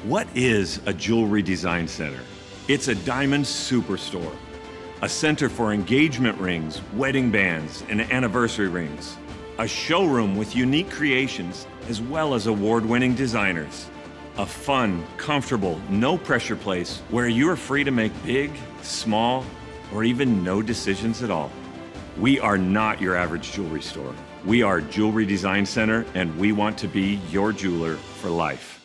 What is a jewelry design center? It's a diamond superstore, a center for engagement rings, wedding bands, and anniversary rings, a showroom with unique creations as well as award-winning designers, a fun, comfortable, no-pressure place where you're free to make big, small, or even no decisions at all. We are not your average jewelry store. We are Jewelry Design Center, and we want to be your jeweler for life.